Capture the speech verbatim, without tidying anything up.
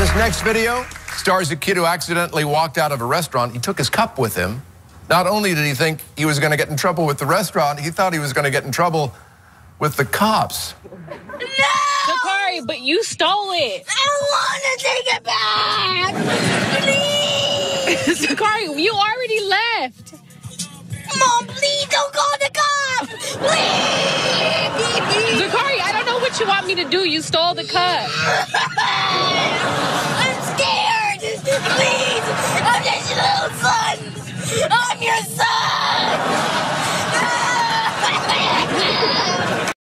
This next video stars a kid who accidentally walked out of a restaurant. He took his cup with him. Not only did he think he was going to get in trouble with the restaurant, he thought he was going to get in trouble with the cops. No! Zakari, but you stole it. I want to take it back! Please! Zakari, you already left. Mom, please don't call the cops! Please! Zakari, I don't know what you want me to do. You stole the cup. I'm scared! Please! I'm just your little son! I'm your son!